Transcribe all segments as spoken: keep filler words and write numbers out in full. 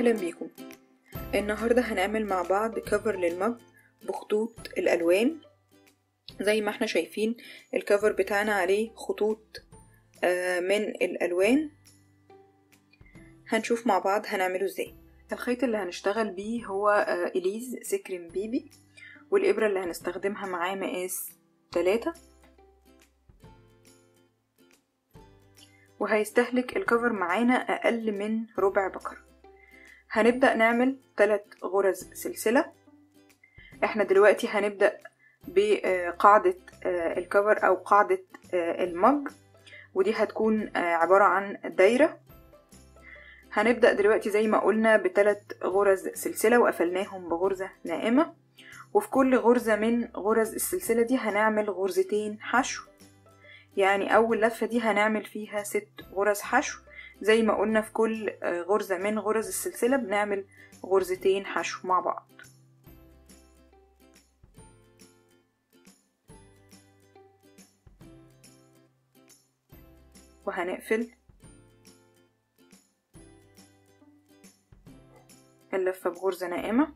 اهلا بيكم. النهاردة هنعمل مع بعض كفر للمج بخطوط الالوان. زي ما احنا شايفين الكفر بتاعنا عليه خطوط من الالوان. هنشوف مع بعض هنعمله ازاي. الخيط اللي هنشتغل بيه هو إليز سكرين بيبي، والابرة اللي هنستخدمها معاه مقاس تلاتة، وهيستهلك الكفر معانا اقل من ربع بكرة. هنبدأ نعمل ثلاث غرز سلسلة. احنا دلوقتي هنبدأ بقاعدة الكفر او قاعدة المج، ودي هتكون عبارة عن دايرة. هنبدأ دلوقتي زي ما قلنا بثلاث غرز سلسلة وقفلناهم بغرزة ناعمة، وفي كل غرزة من غرز السلسلة دي هنعمل غرزتين حشو. يعني اول لفة دي هنعمل فيها ست غرز حشو. زي ما قلنا في كل غرزة من غرز السلسلة بنعمل غرزتين حشو مع بعض. وهنقفل اللفة بغرزة ناعمة.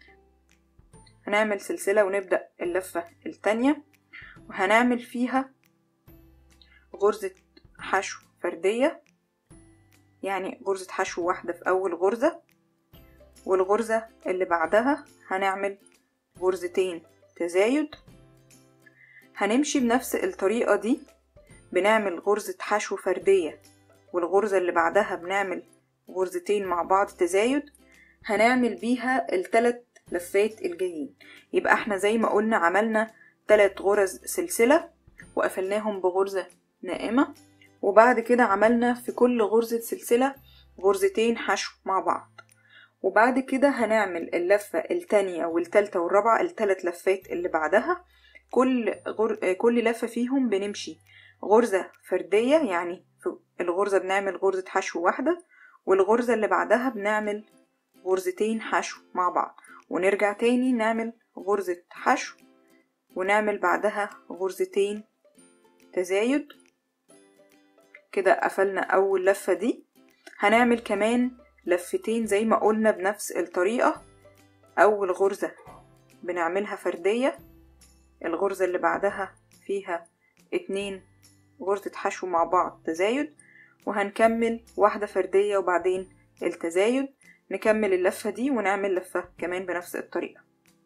هنعمل سلسلة ونبدأ اللفة التانية، وهنعمل فيها غرزة حشو فردية، يعني غرزة حشو واحدة في أول غرزة، والغرزة اللي بعدها هنعمل غرزتين تزايد. هنمشي بنفس الطريقة دي، بنعمل غرزة حشو فردية والغرزة اللي بعدها بنعمل غرزتين مع بعض تزايد. هنعمل بيها الثلاث لفات الجايين. يبقى احنا زي ما قلنا عملنا ثلاث غرز سلسلة وقفلناهم بغرزة ناعمة، وبعد كده عملنا في كل غرزة سلسلة غرزتين حشو مع بعض. وبعد كده هنعمل اللفة التانية والتالتة والرابعة، الثلاث لفات اللي بعدها كل غر... كل لفة فيهم بنمشي غرزة فردية، يعني في الغرزة بنعمل غرزة حشو واحدة، والغرزة اللي بعدها بنعمل غرزتين حشو مع بعض، ونرجع تاني نعمل غرزة حشو ونعمل بعدها غرزتين تزايد. كده قفلنا اول لفة دي. هنعمل كمان لفتين زي ما قلنا بنفس الطريقة. اول غرزة بنعملها فردية، الغرزة اللي بعدها فيها اتنين غرزة حشو مع بعض تزايد، وهنكمل واحدة فردية وبعدين التزايد. نكمل اللفة دي ونعمل لفة كمان بنفس الطريقة.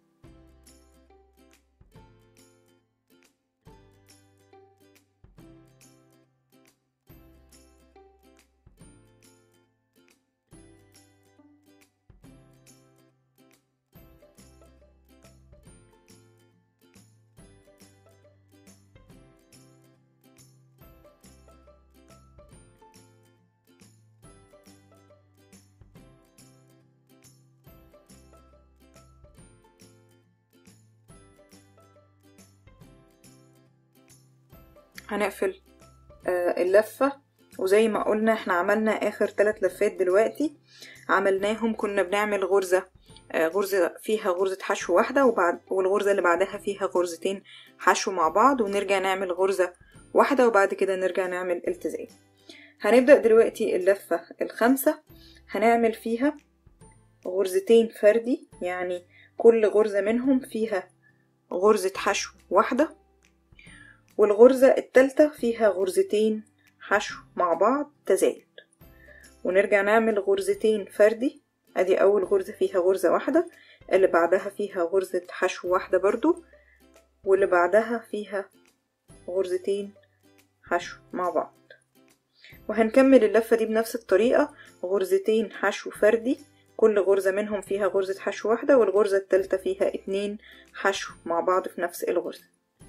هنقفل اللفة، وزي ما قلنا احنا عملنا اخر ثلاث لفات دلوقتي عملناهم. كنا بنعمل غرزة غرزة فيها غرزة حشو واحدة، وبعد والغرزة اللي بعدها فيها غرزتين حشو مع بعض، ونرجع نعمل غرزة واحدة وبعد كده نرجع نعمل التزام. هنبدأ دلوقتي اللفة الخامسة، هنعمل فيها غرزتين فردي، يعني كل غرزة منهم فيها غرزة حشو واحدة، والغرزة التالتة فيها غرزتين حشو مع بعض تزايد، ونرجع نعمل غرزتين فردي. ادي اول غرزة فيها غرزة واحدة، اللي بعدها فيها غرزة حشو واحدة برضو، واللي بعدها فيها غرزتين حشو مع بعض. وهنكمل اللفة دي بنفس الطريقة، غرزتين حشو فردي، كل غرزة منهم فيها غرزة حشو واحدة، والغرزة التالتة فيها اتنين حشو مع بعض في نفس الغرزة.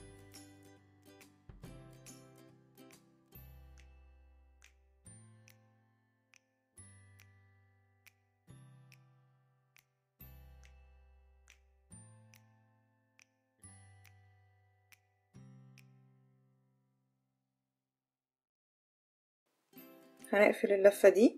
هنقفل اللفة دي،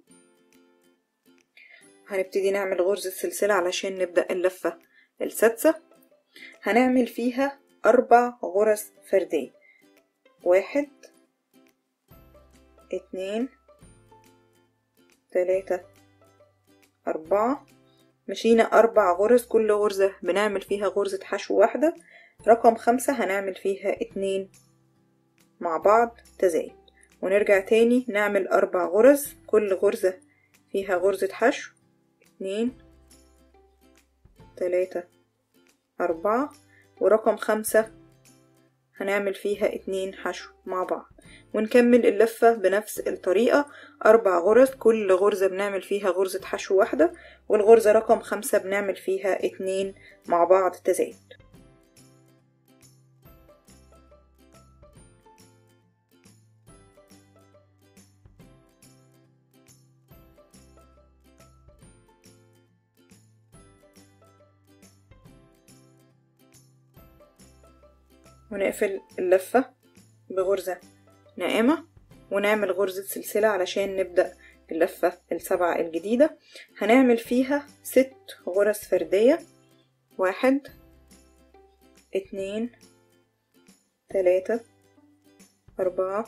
هنبتدي نعمل غرزة سلسلة علشان نبدأ اللفة السادسة. هنعمل فيها أربع غرز فردية، واحد اتنين تلاتة أربعة، مشينا أربع غرز، كل غرزة بنعمل فيها غرزة حشو واحدة. رقم خمسة هنعمل فيها اتنين مع بعض تزايد، ونرجع تاني نعمل أربع غرز، كل غرزة فيها غرزة حشو، اتنين تلاتة أربعة، ورقم خمسة هنعمل فيها اتنين حشو مع بعض، ونكمل اللفة بنفس الطريقة. أربع غرز، كل غرزة بنعمل فيها غرزة حشو واحدة، والغرزة رقم خمسة بنعمل فيها اتنين مع بعض تزايد. ونقفل اللفة بغرزة ناعمة، ونعمل غرزة سلسلة علشان نبدأ اللفة السبعة الجديدة. هنعمل فيها ست غرز فردية، واحد اتنين تلاتة أربعة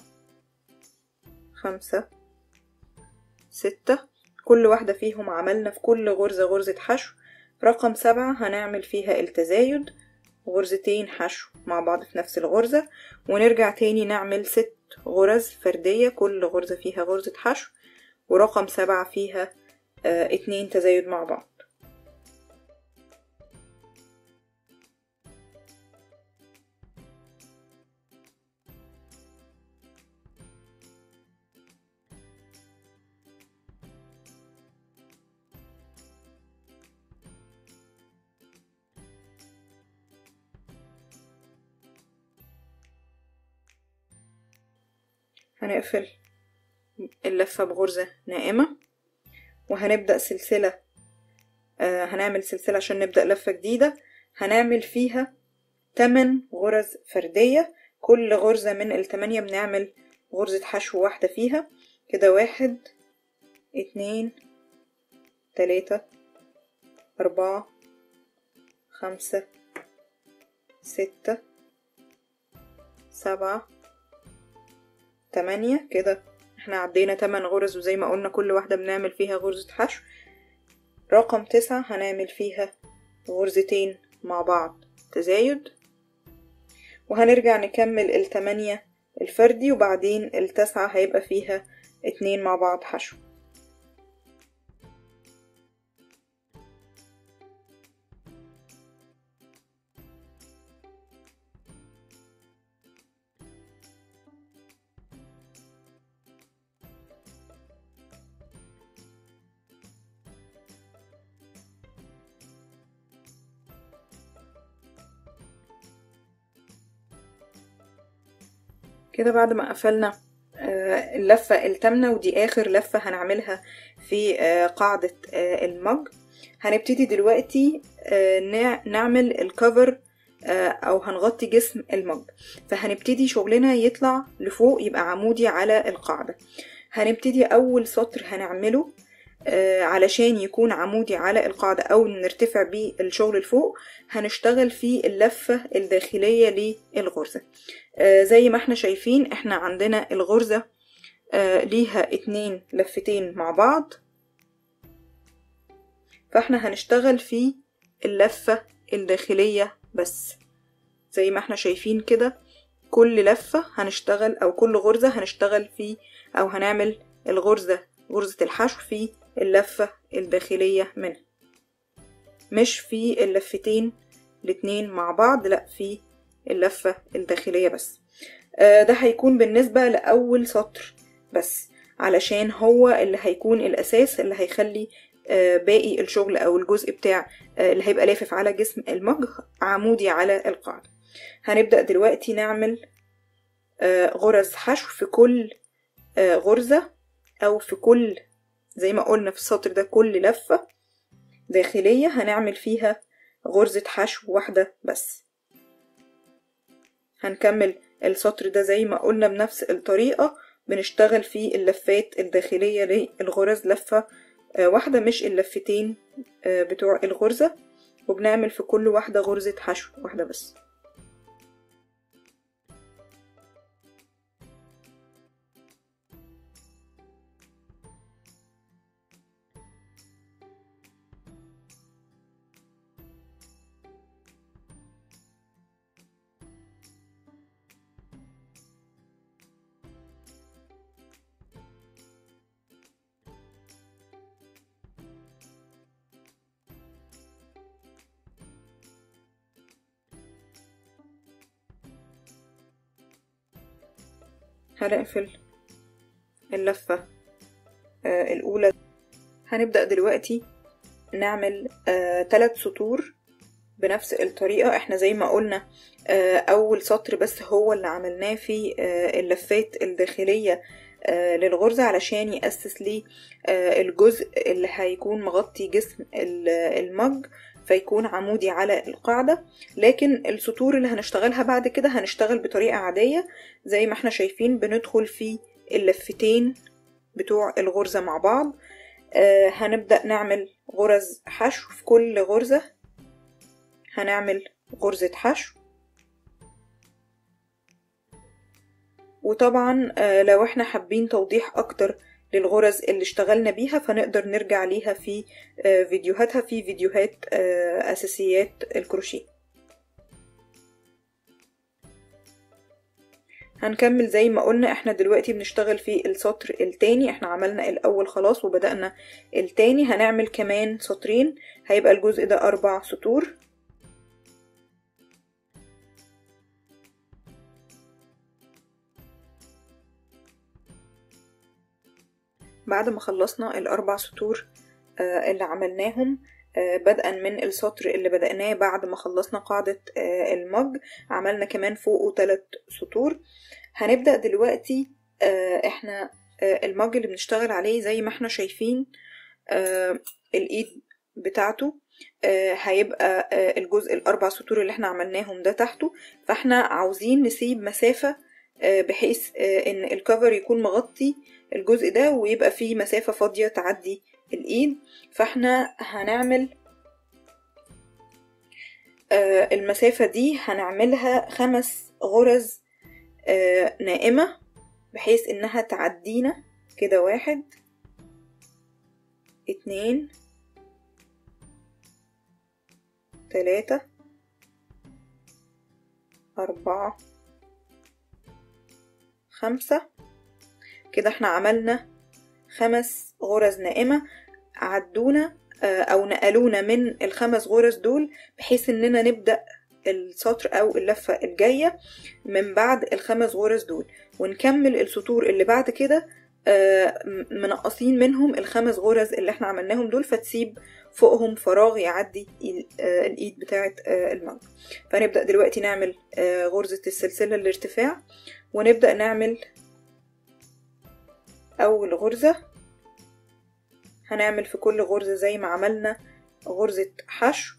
خمسة ستة، كل واحدة فيهم عملنا في كل غرزة غرزة حشو. رقم سبعة هنعمل فيها التزايد، غرزتين حشو مع بعض في نفس الغرزة، ونرجع تاني نعمل ست غرز فردية، كل غرزة فيها غرزة حشو، ورقم سبعة فيها اه اتنين تزايد مع بعض. هنقفل اللفة بغرزة ناعمة، وهنبدأ سلسلة، آه هنعمل سلسلة عشان نبدأ لفة جديدة. هنعمل فيها تمن غرز فردية، كل غرزة من التمانية بنعمل غرزة حشو واحدة فيها كده. واحد اتنين تلاتة أربعة خمسة ستة سبعة تمانية، كده احنا عدينا تمن غرز، وزي ما قلنا كل واحدة بنعمل فيها غرزة حشو. رقم تسعة هنعمل فيها غرزتين مع بعض تزايد، وهنرجع نكمل التمانية الفردي، وبعدين التسعة هيبقى فيها اتنين مع بعض حشو. كده بعد ما قفلنا اللفة التامنة، ودي آخر لفة هنعملها في قاعدة المج، هنبتدي دلوقتي نعمل الكفر أو هنغطي جسم المج. فهنبتدي شغلنا يطلع لفوق، يبقى عمودي على القاعدة. هنبتدي أول سطر هنعمله علشان يكون عمودي على القاعدة أو نرتفع بيه الشغل لفوق، هنشتغل في اللفة الداخلية للغرزة. زي ما احنا شايفين احنا عندنا الغرزة ليها اتنين لفتين مع بعض، فاحنا هنشتغل في اللفة الداخلية بس. زي ما احنا شايفين كده كل لفة هنشتغل او كل غرزة هنشتغل في او هنعمل الغرزة غرزة الحشو في اللفة الداخلية منها، مش في اللفتين الاتنين مع بعض، لا في اللفة الداخلية بس. آه ده هيكون بالنسبة لأول سطر بس، علشان هو اللي هيكون الأساس اللي هيخلي آه باقي الشغل أو الجزء بتاع آه اللي هيبقى لافف على جسم المج عمودي على القاعدة. هنبدأ دلوقتي نعمل آه غرز حشو في كل آه غرزة، أو في كل زي ما قلنا في السطر ده كل لفة داخلية هنعمل فيها غرزة حشو واحدة بس. هنكمل السطر ده زي ما قلنا بنفس الطريقة، بنشتغل في اللفات الداخلية للغرز لفة واحدة مش اللفتين بتوع الغرزة، وبنعمل في كل واحدة غرزة حشو واحدة بس. هنقفل اللفة آه الأولى. هنبدأ دلوقتي نعمل آه تلات سطور بنفس الطريقة. احنا زي ما قلنا آه أول سطر بس هو اللي عملناه في آه اللفات الداخلية آه للغرزة علشان يأسس لي آه الجزء اللي هيكون مغطي جسم المج فيكون عمودي على القاعدة. لكن السطور اللي هنشتغلها بعد كده هنشتغل بطريقة عادية زي ما احنا شايفين، بندخل في اللفتين بتوع الغرزة مع بعض. آه هنبدأ نعمل غرز حشو في كل غرزة. هنعمل غرزة حشو، وطبعا آه لو احنا حابين توضيح اكتر للغرز اللي اشتغلنا بيها فنقدر نرجع ليها في آه فيديوهاتها في فيديوهات آه اساسيات الكروشيه. هنكمل زي ما قلنا. احنا دلوقتي بنشتغل في السطر التاني، احنا عملنا الاول خلاص وبدأنا التاني. هنعمل كمان سطرين، هيبقى الجزء ده اربع سطور. بعد ما خلصنا الاربع سطور آه اللي عملناهم آه بدءا من السطر اللي بدأناه بعد ما خلصنا قاعدة آه المج، عملنا كمان فوقه ثلاث سطور. هنبدأ دلوقتي آه احنا آه المج اللي بنشتغل عليه زي ما احنا شايفين آه الايد بتاعته آه هيبقى آه الجزء الاربع سطور اللي احنا عملناهم ده تحته. فاحنا عاوزين نسيب مسافة آه بحيث آه ان الكفر يكون مغطي الجزء ده ويبقى فيه مسافة فاضية تعدي الايد. فاحنا هنعمل آه المسافة دي هنعملها خمس غرز آه نائمة بحيث انها تعدينا كده. واحد، اتنين، تلاتة، اربعة، خمسة. كده احنا عملنا خمس غرز نائمة عدونا او نقلونا من الخمس غرز دول بحيث اننا نبدأ السطر او اللفة الجاية من بعد الخمس غرز دول، ونكمل السطور اللي بعد كده منقصين منهم الخمس غرز اللي احنا عملناهم دول، فتسيب فوقهم فراغ يعدي الايد بتاعة المج. فنبدأ دلوقتي نعمل غرزة السلسلة الارتفاع، ونبدأ نعمل اول غرزة. هنعمل في كل غرزة زي ما عملنا غرزة حشو،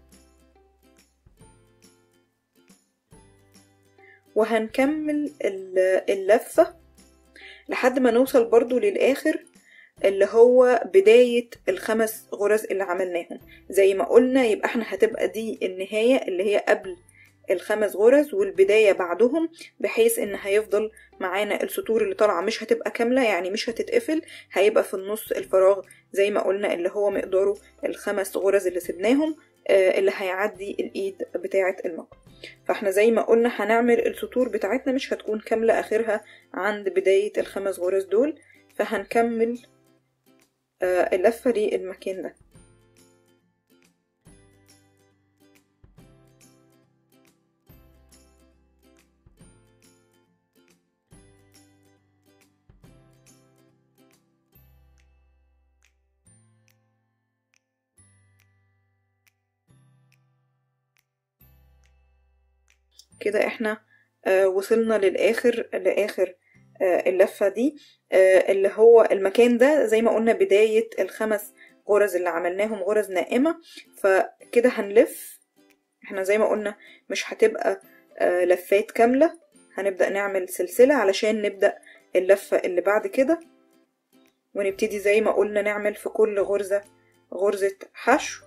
وهنكمل اللفة لحد ما نوصل برضو للآخر اللي هو بداية الخمس غرز اللي عملناهم. زي ما قلنا يبقى احنا هتبقى دي النهاية اللي هي قبل الخمس غرز والبداية بعدهم، بحيث ان هيفضل معانا السطور اللي طالعة مش هتبقى كاملة، يعني مش هتتقفل، هيبقى في النص الفراغ زي ما قلنا اللي هو مقداره الخمس غرز اللي سبناهم اللي هيعدي الايد بتاعة المج. فاحنا زي ما قلنا هنعمل السطور بتاعتنا مش هتكون كاملة اخرها عند بداية الخمس غرز دول، فهنكمل اللفة للمكان ده. كده احنا آه وصلنا للآخر لآخر آه اللفة دي آه اللي هو المكان ده زي ما قلنا بداية الخمس غرز اللي عملناهم غرز نائمة. فكده هنلف، احنا زي ما قلنا مش هتبقى آه لفات كاملة، هنبدأ نعمل سلسلة علشان نبدأ اللفة اللي بعد كده، ونبتدي زي ما قلنا نعمل في كل غرزة غرزة حشو.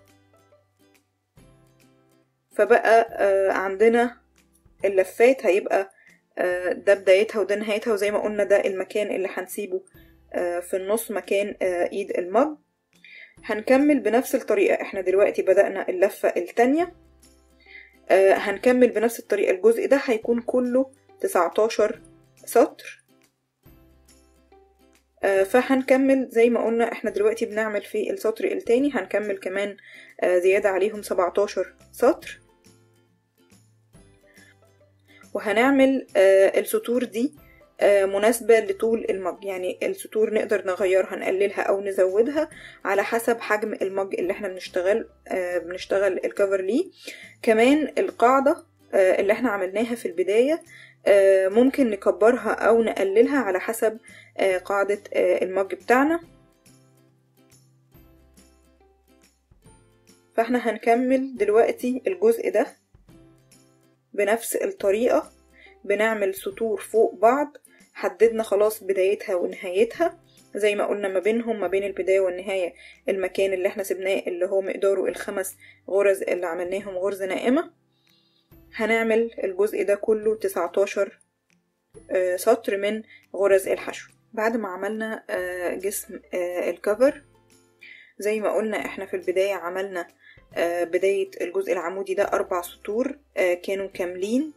فبقى آه عندنا اللفات هيبقى ده بدايتها وده نهايتها، وزي ما قلنا ده المكان اللي هنسيبه في النص مكان ايد المج. هنكمل بنفس الطريقة. احنا دلوقتي بدأنا اللفة التانية، هنكمل بنفس الطريقة. الجزء ده هيكون كله تسعتاشر سطر، فهنكمل زي ما قلنا احنا دلوقتي بنعمل في السطر التاني، هنكمل كمان زيادة عليهم سبعتاشر سطر، وهنعمل السطور دي مناسبة لطول المج. يعني السطور نقدر نغيرها نقللها او نزودها على حسب حجم المج اللي احنا بنشتغل بنشتغل الكفر ليه. كمان القاعدة اللي احنا عملناها في البداية ممكن نكبرها او نقللها على حسب قاعدة المج بتاعنا. فاحنا هنكمل دلوقتي الجزء ده بنفس الطريقة، بنعمل سطور فوق بعض. حددنا خلاص بدايتها ونهايتها زي ما قلنا، ما بينهم ما بين البداية والنهاية المكان اللي احنا سبناه اللي هو مقداره الخمس غرز اللي عملناهم غرزة نائمة. هنعمل الجزء ده كله تسعتاشر سطر من غرز الحشو. بعد ما عملنا جسم الكفر زي ما قلنا احنا في البداية عملنا بداية الجزء العمودي ده أربع سطور كانوا كاملين،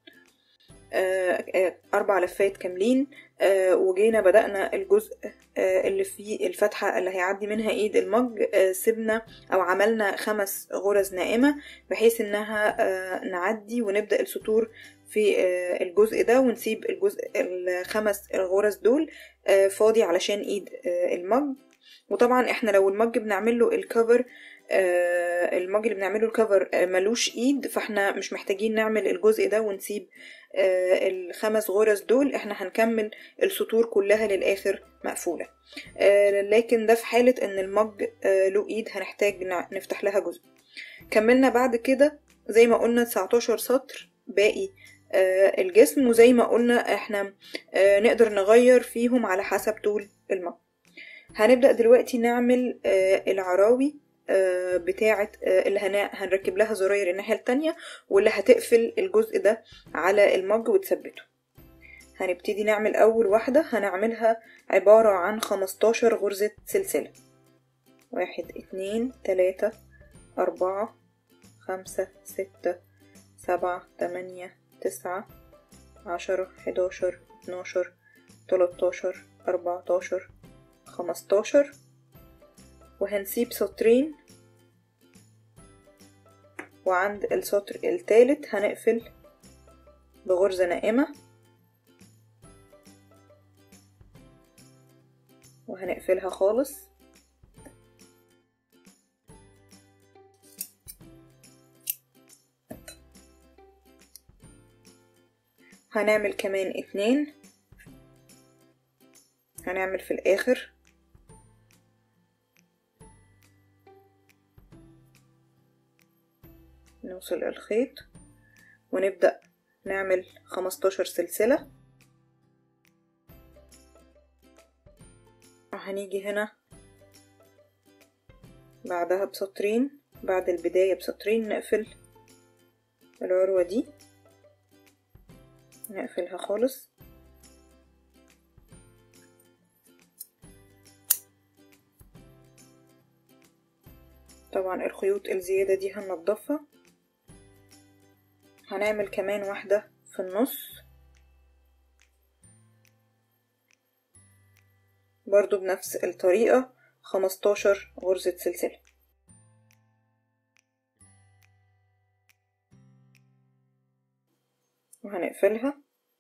أربع لفات كاملين، وجينا بدأنا الجزء اللي فيه الفتحة اللي هيعدي منها ايد المج، سبنا او عملنا خمس غرز نائمة بحيث انها نعدي ونبدأ السطور في الجزء ده، ونسيب الجزء الخمس الغرز دول فاضي علشان ايد المج. وطبعا احنا لو المج بنعمله الكفر آه المج اللي بنعمله الكفر آه ملوش ايد، فاحنا مش محتاجين نعمل الجزء ده ونسيب آه الخمس غرز دول. احنا هنكمل السطور كلها للاخر مقفولة. آه لكن ده في حالة ان المج آه له ايد هنحتاج نفتح لها جزء. كملنا بعد كده زي ما قلنا تسعتاشر سطر باقي آه الجسم، وزي ما قلنا احنا آه نقدر نغير فيهم على حسب طول المج. هنبدأ دلوقتي نعمل آه العراوي آه بتاعة آه اللي هنركب لها زراير الناحية التانية واللي هتقفل الجزء ده على المج وتثبته. هنبتدي نعمل أول واحدة، هنعملها عبارة عن خمستاشر غرزة سلسلة. واحد اتنين تلاتة أربعة خمسة ستة سبعة تمانية تسعة عشرة حداشر اتناشر تلاتاشر أربعتاشر خمستاشر، وهنسيب سطرين، وعند السطر الثالث هنقفل بغرزة نائمة وهنقفلها خالص. هنعمل كمان اتنين، هنعمل في الاخر نوصل الخيط ونبدأ نعمل خمستاشر سلسلة. هنيجي هنا بعدها بسطرين، بعد البداية بسطرين نقفل العروة دي، نقفلها خالص. طبعا الخيوط الزيادة دي هننضفها. هنعمل كمان واحدة في النص برضو بنفس الطريقة، خمستاشر غرزة سلسلة. وهنقفلها.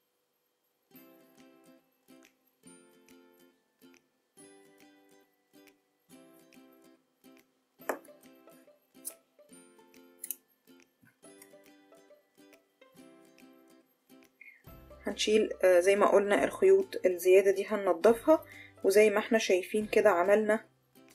هنشيل زي ما قلنا الخيوط الزيادة دي هننضفها، وزي ما احنا شايفين كده عملنا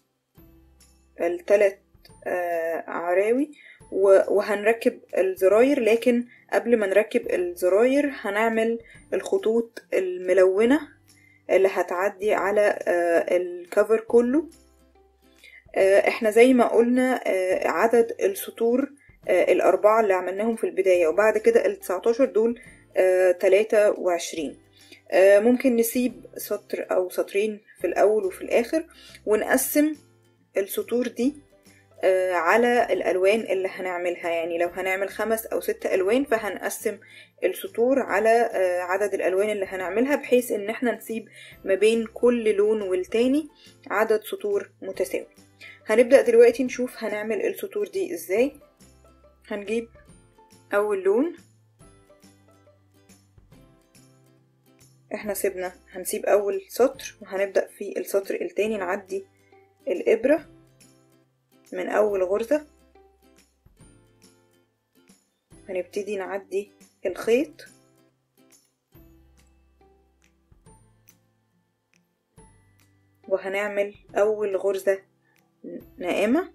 الثلاث عراوي وهنركب الزراير. لكن قبل ما نركب الزراير هنعمل الخطوط الملونة اللي هتعدي على الكفر كله. احنا زي ما قلنا عدد السطور الأربعة اللي عملناهم في البداية، وبعد كده التسعتاشر دول تلاتة وعشرين. ممكن نسيب سطر أو سطرين في الأول وفي الآخر، ونقسم السطور دي على الألوان اللي هنعملها. يعني لو هنعمل خمس أو ست ألوان فهنقسم السطور على عدد الألوان اللي هنعملها، بحيث إن احنا نسيب ما بين كل لون والتاني عدد سطور متساوي. هنبدأ دلوقتي نشوف هنعمل السطور دي ازاي. هنجيب أول لون احنا سيبنا هنسيب اول سطر وهنبدأ في السطر التاني نعدي الابرة من اول غرزة، هنبتدي نعدي الخيط وهنعمل اول غرزة ناعمة.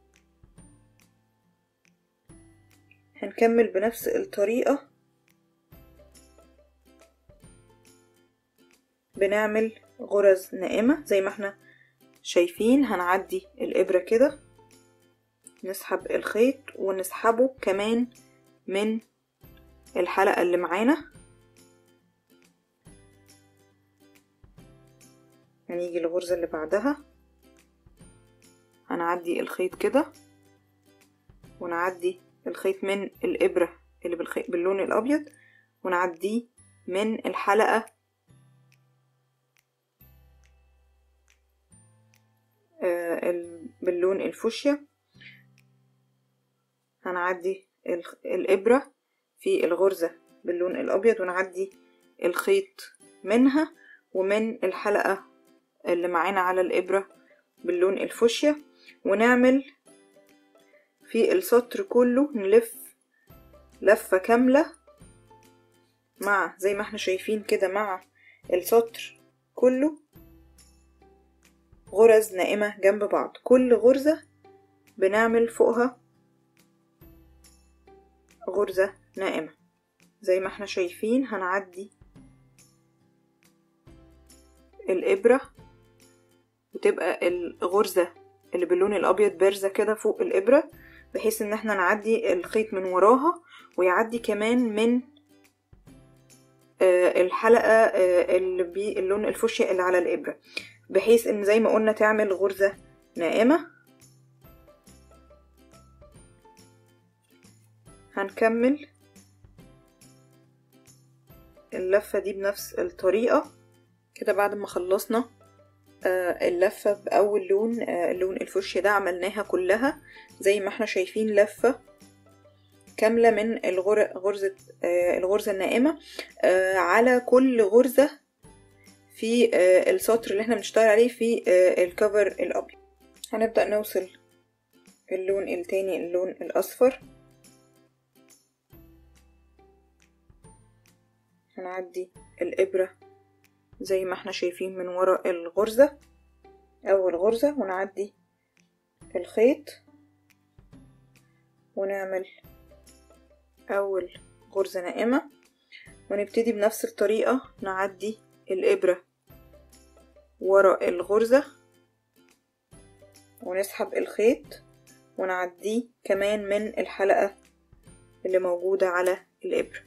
هنكمل بنفس الطريقة، بنعمل غرز ناعمة زي ما احنا شايفين. هنعدي الابرة كده، نسحب الخيط ونسحبه كمان من الحلقة اللي معانا. هنيجي الغرزة اللي بعدها، هنعدي الخيط كده ونعدي الخيط من الابرة اللي بالخيط باللون الابيض ونعديه من الحلقة باللون الفوشيا. هنعدي الابرة في الغرزة باللون الابيض ونعدي الخيط منها ومن الحلقة اللي معانا على الابرة باللون الفوشيا، ونعمل في السطر كله نلف لفة كاملة مع زي ما احنا شايفين كده مع السطر كله غرز ناعمة جنب بعض. كل غرزة بنعمل فوقها غرزة ناعمة زي ما احنا شايفين. هنعدي الإبرة وتبقى الغرزة اللي باللون الأبيض بارزة كده فوق الإبرة، بحيث ان احنا نعدي الخيط من وراها ويعدي كمان من الحلقة اللي باللون الفوشيا اللي على الإبرة، بحيث ان زي ما قلنا تعمل غرزة ناعمة. هنكمل اللفة دي بنفس الطريقة كده. بعد ما خلصنا اللفة بأول لون اللون الفوشيا ده عملناها كلها زي ما احنا شايفين لفة كاملة من الغرزة الغرزة الناعمة على كل غرزة في السطر اللي احنا بنشتغل عليه في الكفر الأبيض. هنبدأ نوصل اللون التاني اللون الأصفر. هنعدي الإبرة زي ما احنا شايفين من وراء الغرزة أول غرزة ونعدي الخيط ونعمل أول غرزة ناعمة، ونبتدي بنفس الطريقة نعدي الإبرة وراء الغرزة ونسحب الخيط ونعديه كمان من الحلقة اللي موجودة على الإبرة.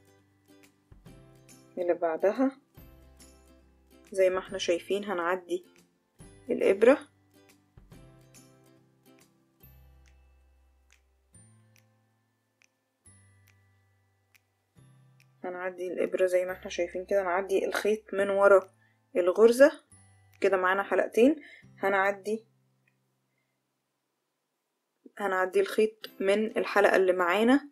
اللي بعدها زي ما احنا شايفين هنعدي الإبرة هنعدي الإبرة زي ما احنا شايفين كده، نعدي الخيط من ورا الغرزة كده معانا حلقتين. هنعدي هنعدي الخيط من الحلقة اللي معانا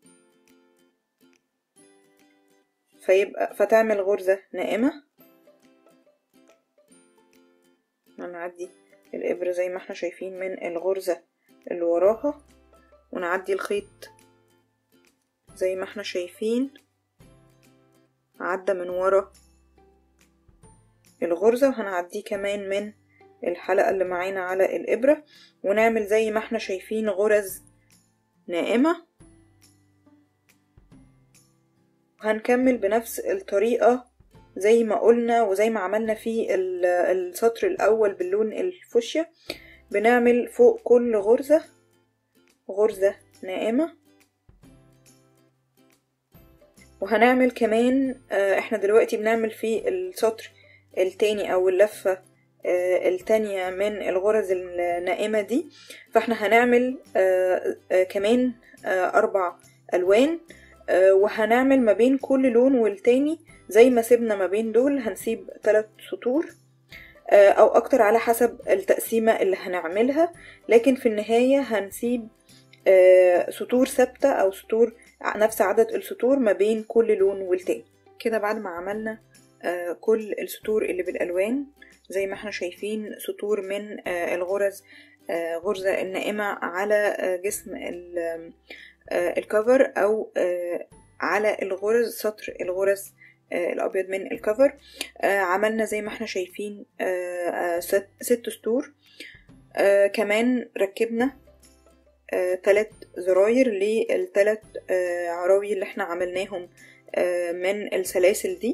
فيبقى فتعمل غرزة ناعمة. هنعدي الإبرة زي ما احنا شايفين من الغرزة اللي وراها ونعدي الخيط زي ما احنا شايفين عدى من ورا الغرزة، وهنعديه كمان من الحلقة اللي معانا على الإبرة ونعمل زي ما احنا شايفين غرز ناعمة. وهنكمل بنفس الطريقة زي ما قلنا وزي ما عملنا في السطر الأول باللون الفوشيا. بنعمل فوق كل غرزة غرزة ناعمة، وهنعمل كمان احنا دلوقتي بنعمل في السطر التاني او اللفة التانية من الغرز الناعمة دي، فاحنا هنعمل كمان اربع الوان، وهنعمل ما بين كل لون والتاني زي ما سيبنا ما بين دول هنسيب ثلاث سطور او اكتر على حسب التقسيمة اللي هنعملها، لكن في النهاية هنسيب سطور ثابتة او سطور نفس عدد السطور ما بين كل لون والتاني. كده بعد ما عملنا آه كل السطور اللي بالالوان زي ما احنا شايفين، سطور من آه الغرز، آه غرزة النائمة على آه جسم آه الكفر، او آه على الغرز، سطر الغرز آه الابيض من الكفر. آه عملنا زي ما احنا شايفين آه آه ست, ست سطور. آه كمان ركبنا آه تلات زراير للتلات آه عراوي اللي احنا عملناهم آه من السلاسل دي.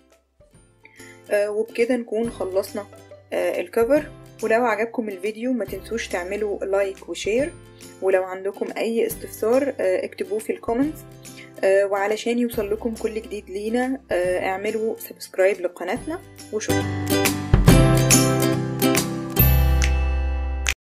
آه وبكده نكون خلصنا آه الكفر. ولو عجبكم الفيديو ما تنسوش تعملوا لايك وشير، ولو عندكم اي استفسار آه اكتبوه في الكومنتس. آه وعلشان يوصل لكم كل جديد لينا آه اعملوا سبسكرايب لقناتنا، وشكرا.